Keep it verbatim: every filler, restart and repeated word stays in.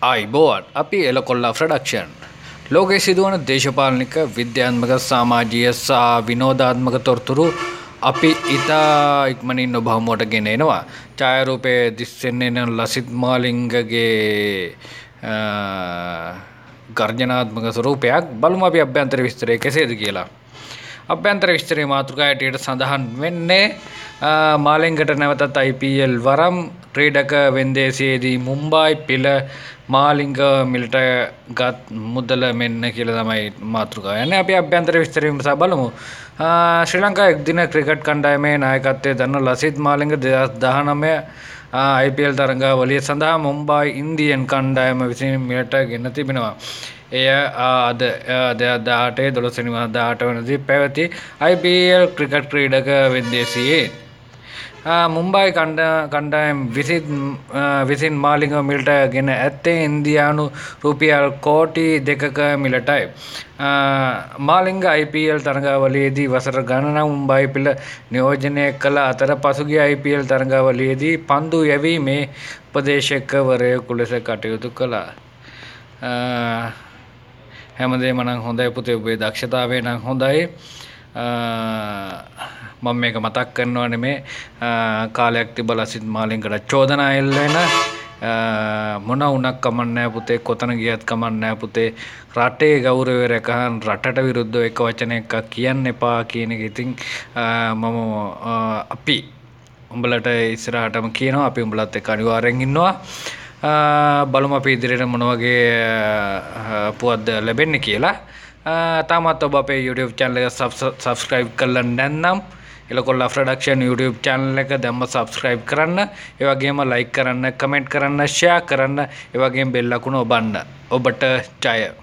ආයිබෝවන් අපි එලකොල්ලා ප්‍රොඩක්ෂන් ලෝකයේ සිදුවන දේශපාලනික විද්‍යාත්මක සමාජීය සහ විනෝදාත්මක තොරතුරු අපි ඉතා ඉක්මනින් ඔබ හමුවට ගෙන එනවා. ඡායාරූපයේ දිස්සෙන්නේ යන ලසිත් මාලිංගගේ ගර්ජනාත්මක ස්වරූපයක් බලමු අපි අභ්‍යන්තර විස්තරය කෙසේද කියලා. අභ්‍යන්තර විස්තරයේ මාතෘකාවට සඳහන් වෙන්නේ මාලිංගට නැවතත් I P L වරම් ක්‍රීඩක වෙන්දේසියේදී Mumbai පිළ Malinga මිලට ගත් මුදල මෙන්න කියලා තමයි මාතෘකාව යන්නේ. අපි අභ්‍යන්තර විස්තරයෙන් බලමු. ශ්‍රී ලංකා එක්දින ක්‍රිකට් කණ්ඩායමේ නායකත්වයේ දරන ලසිත් මාලිංග දෙදහස් දහනවය I P L තරගාවලිය සඳහා මුම්බායි ඉන්දියන් කණ්ඩායම විසින් මිලට ගෙන තිබෙනවා. එය අද දහඅටේ දොළොස් වෙනිදා දහඅට වෙනිදා පැවති I P L ක්‍රිකට් ක්‍රීඩක වෙන්දේසියේ මුම්බායි කණ්ඩායම විසින් විසින් මාලිංග මිලට ගෙන ඇත්තේ ඉන්දියානු රුපියල් කෝටි දෙකක මිලටයි. මාලිංග I P L තරගාවලියේදී වසර ගණනක් මුම්බායි පිළ නියෝජනය කළ අතර පසුගිය I P L තරගාවලියේදී පන්දු යැවීමේ උපදේශකවරයෙකු ලෙස කටයුතු කළා. හැමදේම නම් හොඳයි පුතේ, ඔබේ දක්ෂතාවය නම් හොඳයි. මම මේක මතක් කරනවා නෙමේ කාලයක් තිබලා ලසිත් මාලිංගට චෝදනා එල්ල වෙන මොන වුණක් කමක් නැහැ පුතේ, කොතන ගියත් කමක් නැහැ පුතේ. රටේ ගෞරවය රැකහන් රටට විරුද්ධව එක වචනයක් කියන්න එපා කියන එක ඉතින් මම අපි උඹලට ඉස්සරහටම කියනවා. අපි උඹලත් එක්ක අනිවාර්යෙන් ඉන්නවා. බලමු අපි ඉදිරියට මොන වගේ පුවත්ද ලැබෙන්නේ කියලා. තාමත් ඔබ අපේ YouTube channel එක subscribe කරලා නැත්නම් එලකොල්ලා ප්‍රොඩක්ෂන් YouTube channel එක දැම්ම subscribe කරන්න. ඒ වගේම like කරන්න, comment කරන්න, share කරන්න. ඒ වගේම bell අකුණ ඔබන්න. ඔබට ජය.